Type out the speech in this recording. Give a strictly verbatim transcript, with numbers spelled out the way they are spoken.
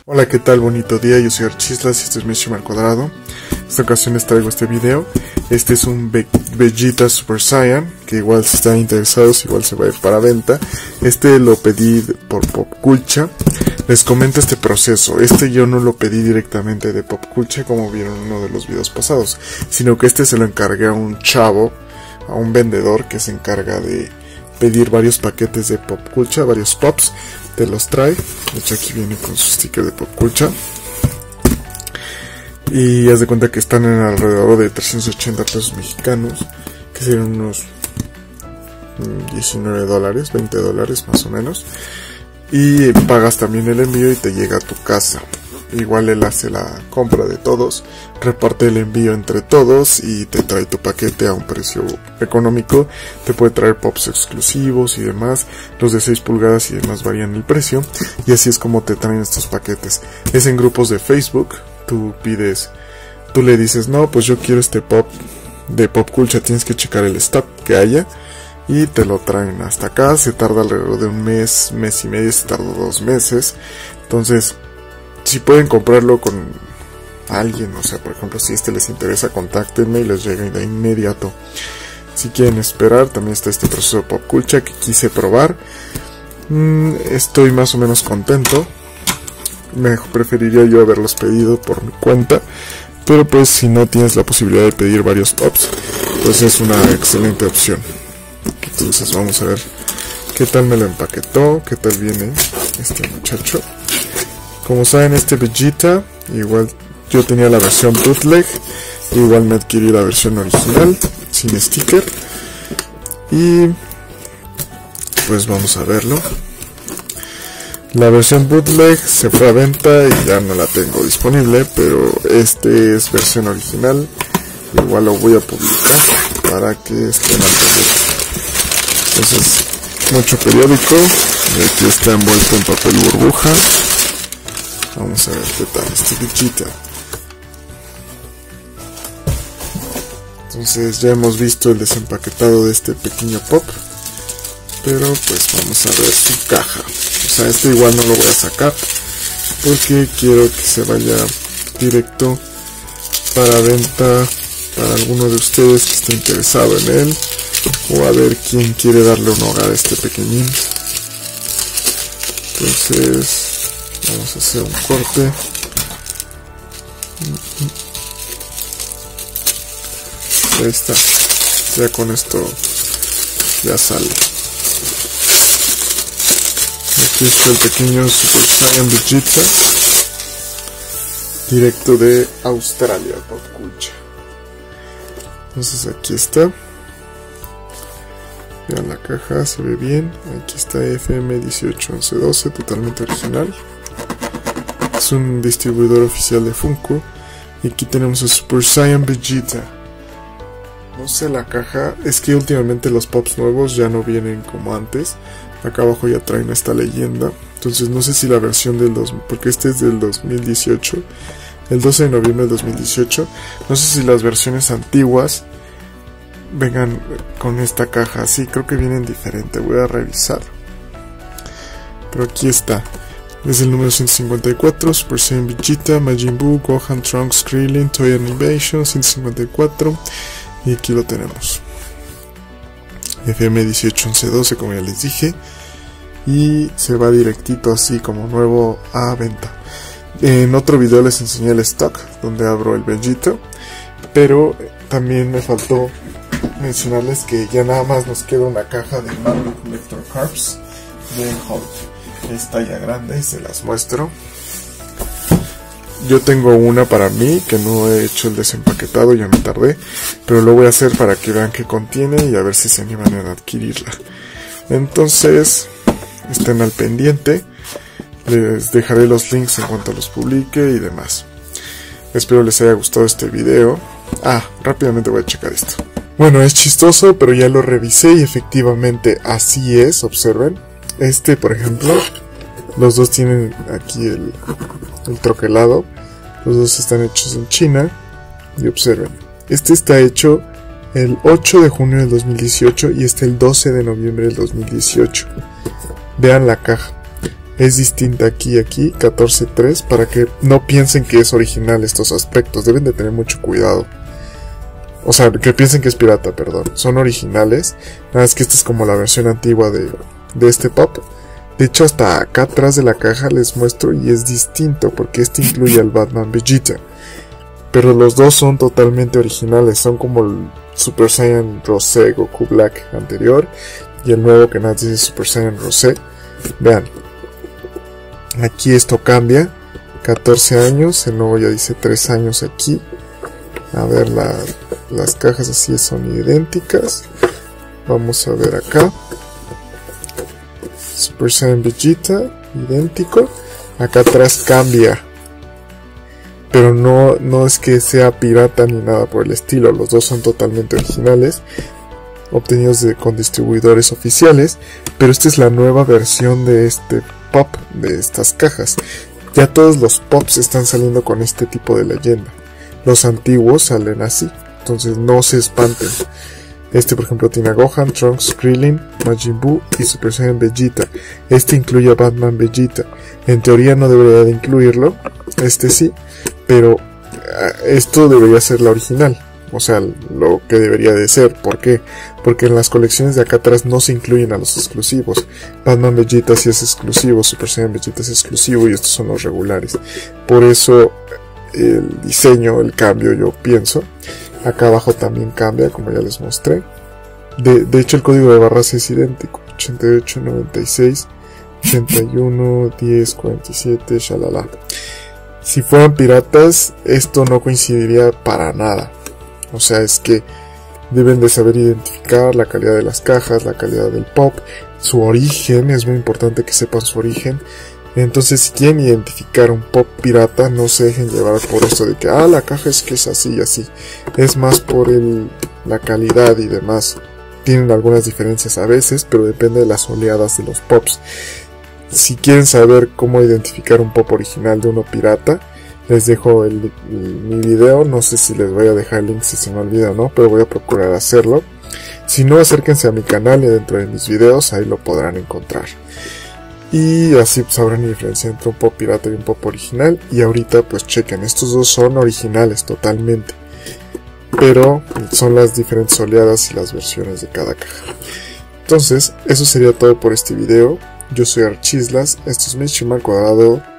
Hola, ¿qué tal? Bonito día, yo soy Archislas y este es Mishima al cuadrado. En esta ocasión les traigo este video. Este es un Be Vegeta Super Saiyan, que igual si están interesados, igual se va a ir para venta. Este lo pedí por Popculcha. Les comento este proceso. Este yo no lo pedí directamente de Popculcha como vieron en uno de los videos pasados, sino que este se lo encargué a un chavo, a un vendedor que se encarga de pedir varios paquetes de Popculcha, varios pops. Te los trae, de hecho aquí viene con su sticker de Popculcha y haz de cuenta que están en alrededor de trescientos ochenta pesos mexicanos, que serían unos diecinueve dólares, veinte dólares más o menos, y pagas también el envío y te llega a tu casa. Igual él hace la compra de todos, reparte el envío entre todos y te trae tu paquete a un precio económico. Te puede traer pops exclusivos y demás. Los de seis pulgadas y demás varían el precio. Y así es como te traen estos paquetes. Es en grupos de Facebook. Tú pides, tú le dices, no, pues yo quiero este pop de Popculcha. Tienes que checar el stock que haya y te lo traen hasta acá. Se tarda alrededor de un mes, mes y medio, se tarda dos meses. Entonces, si pueden comprarlo con alguien, o sea, por ejemplo, si este les interesa, contáctenme y les llega de inmediato. Si quieren esperar, también está este proceso de Popculcha que quise probar. Mm, estoy más o menos contento. Me preferiría yo haberlos pedido por mi cuenta, pero pues si no tienes la posibilidad de pedir varios pops, pues es una excelente opción. Entonces vamos a ver qué tal me lo empaquetó, qué tal viene este muchacho. Como saben, este Vegeta, igual yo tenía la versión bootleg, igual me adquirí la versión original, sin sticker. Y pues vamos a verlo. La versión bootleg se fue a venta y ya no la tengo disponible, pero este es versión original. Igual lo voy a publicar para que estén al pendiente. Entonces, mucho periódico, y aquí está envuelto en papel burbuja. Vamos a ver qué tal este Vegeta. Entonces ya hemos visto el desempaquetado de este pequeño pop, pero pues vamos a ver su caja. O sea, este igual no lo voy a sacar porque quiero que se vaya directo para venta para alguno de ustedes que esté interesado en él, o a ver quién quiere darle un hogar a este pequeñín. Entonces vamos a hacer un corte. Ahí está. Ya con esto ya sale. Aquí está el pequeño Super Saiyan Vegeta, directo de Australia, Popculcha. Entonces aquí está. Vean la caja, se ve bien. Aquí está F M dieciocho once doce, totalmente original. Es un distribuidor oficial de Funko. Y aquí tenemos a Super Saiyan Vegeta. No sé la caja, es que últimamente los pops nuevos ya no vienen como antes. Acá abajo ya traen esta leyenda. Entonces no sé si la versión del dos, porque este es del dos mil dieciocho, el doce de noviembre del dos mil dieciocho. No sé si las versiones antiguas vengan con esta caja. Sí, creo que vienen diferente, voy a revisar. Pero aquí está. Es el número ciento cincuenta y cuatro, Super Saiyan Vegeta, Majin Buu, Gohan, Trunks, Krillin, Toy Animation, ciento cincuenta y cuatro. Y aquí lo tenemos. F M dieciocho once doce, como ya les dije. Y se va directito así como nuevo a venta. En otro video les enseñé el stock, donde abro el Vegeta. Pero también me faltó mencionarles que ya nada más nos queda una caja de Marvel Collector Cards de Hulk. Es talla grande, se las muestro. Yo tengo una para mí, que no he hecho el desempaquetado, ya me tardé, pero lo voy a hacer para que vean qué contiene y a ver si se animan a adquirirla. Entonces, estén al pendiente, les dejaré los links en cuanto los publique y demás. Espero les haya gustado este video. Ah, rápidamente voy a checar esto. Bueno, es chistoso, pero ya lo revisé y efectivamente así es, observen. Este, por ejemplo, los dos tienen aquí el, el troquelado. Los dos están hechos en China. Y observen, este está hecho el ocho de junio del dos mil dieciocho y este el doce de noviembre del dos mil dieciocho. Vean la caja. es distinta aquí y aquí, catorce tres, para que no piensen que es original estos aspectos. Deben de tener mucho cuidado. O sea, que piensen que es pirata, perdón. Son originales. Nada más que esta es como la versión antigua de, de este pop. De hecho, hasta acá atrás de la caja les muestro y es distinto, porque este incluye al Batman Vegeta. Pero los dos son totalmente originales. Son como el Super Saiyan Rosé Goku Black anterior y el nuevo que nada dice Super Saiyan Rosé. Vean, aquí esto cambia. catorce años, el nuevo ya dice tres años aquí. A ver, la, las cajas así son idénticas. Vamos a ver acá. Super Saiyan Vegeta, idéntico. Acá atrás cambia. Pero no, no es que sea pirata ni nada por el estilo. Los dos son totalmente originales, obtenidos de, con distribuidores oficiales. Pero esta es la nueva versión de este pop, de estas cajas. Ya todos los pops están saliendo con este tipo de leyenda. Los antiguos salen así, entonces no se espanten. Este por ejemplo tiene a Gohan, Trunks, Krillin, Majin Buu y Super Saiyan Vegeta. Este incluye a Batman Vegeta. En teoría no debería de incluirlo, este sí, pero esto debería ser la original. O sea, lo que debería de ser. ¿Por qué? Porque en las colecciones de acá atrás no se incluyen a los exclusivos. Batman Vegeta sí es exclusivo, Super Saiyan Vegeta es exclusivo y estos son los regulares. Por eso el diseño, el cambio, yo pienso. Acá abajo también cambia, como ya les mostré. De, de hecho el código de barras es idéntico. ochenta y ocho, noventa y seis, ochenta y uno, diez, cuarenta y siete, shalala. Si fueran piratas, esto no coincidiría para nada. O sea, es que deben de saber identificar la calidad de las cajas, la calidad del pop, su origen. Es muy importante que sepan su origen. Entonces, si quieren identificar un pop pirata, no se dejen llevar por esto de que, ah, la caja es que es así y así. Es más por el, la calidad y demás. Tienen algunas diferencias a veces, pero depende de las oleadas de los pops. Si quieren saber cómo identificar un pop original de uno pirata, les dejo el, el, mi video. No sé si les voy a dejar el link si se me olvida o no, pero voy a procurar hacerlo. Si no, acérquense a mi canal y dentro de mis videos ahí lo podrán encontrar. Y así sabrán la diferencia entre un pop pirata y un pop original. Y ahorita pues chequen, estos dos son originales totalmente, pero son las diferentes oleadas y las versiones de cada caja. Entonces, eso sería todo por este video. Yo soy Archislas, esto es Mishima Cuadrado.